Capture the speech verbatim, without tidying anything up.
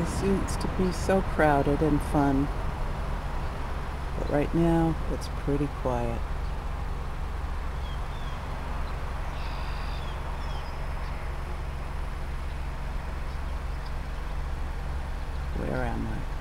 This used to be so crowded and fun, but right now it's pretty quiet. Where am I?